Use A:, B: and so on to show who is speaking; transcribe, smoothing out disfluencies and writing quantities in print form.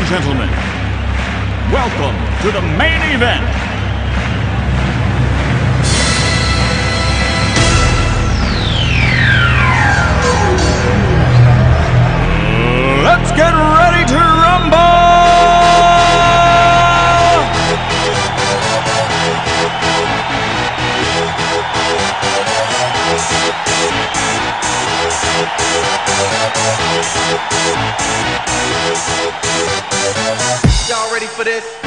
A: gentlemen, welcome to the main event. Let's get ready to rumble!
B: Y'all ready for this?